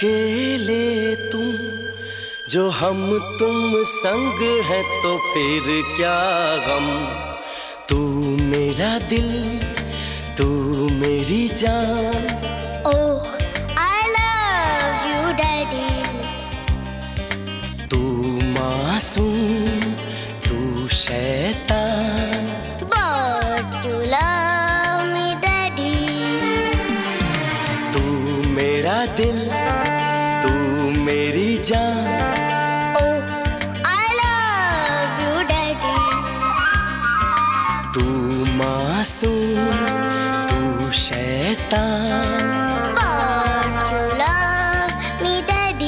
अकेले तुम जो हम तुम संग है तो फिर क्या गम। तू मेरा दिल, तू मेरी जान। Oh I love you daddy. तू मासूम, तू शैतान। But you love me daddy. तू मेरा दिल, तू मेरी जान। Oh I love you daddy. तू मासूम, तू शैतान। But you love me daddy.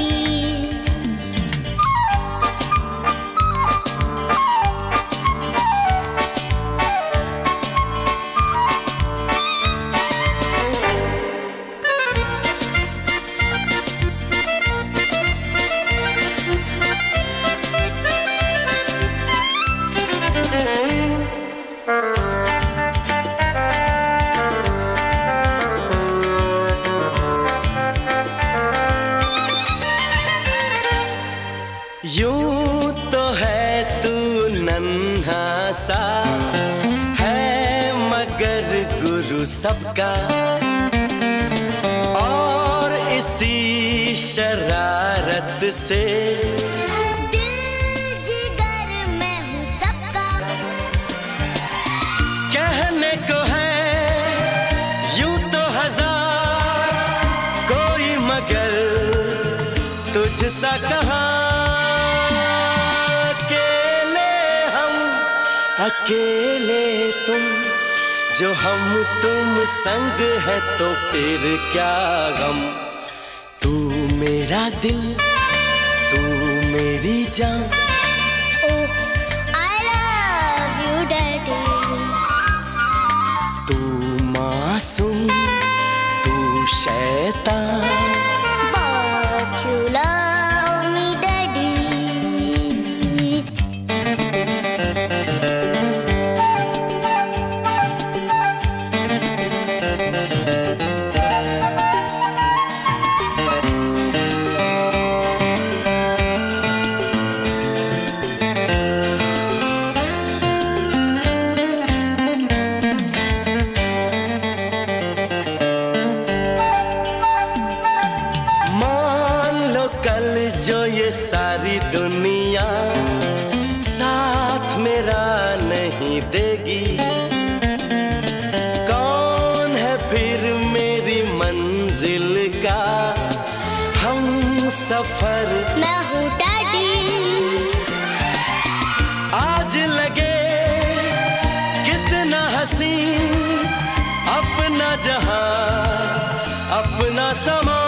यूं तो है तू नन्हा सा, है मगर गुरु सबका। और इसी शरारत से दिल जिगर मैं हूँ सबका। कहने को है यूं तो हजार, कोई मगर तुझसा कहाँ। अकेले तुम जो हम तुम संग है तो फिर क्या गम। तू मेरा दिल, तू मेरी जान। Oh I love you daddy. तू मासूम, तू शैतान। But you love me daddy. कल जो ये सारी दुनिया साथ मेरा नहीं देगी, कौन है फिर मेरी मंजिल का हम सफर। मैं हूँ डैडी। आज लगे कितना हसी अपना जहां, अपना समा।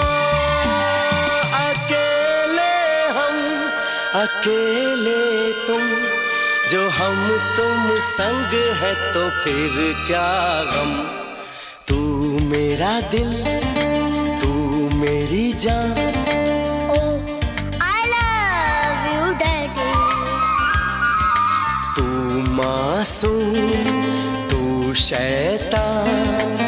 अकेले तुम जो हम तुम संग है तो फिर क्या गम। तू मेरा दिल, तू मेरी जान। Oh I love you daddy. तू मासूम, तू शैतान।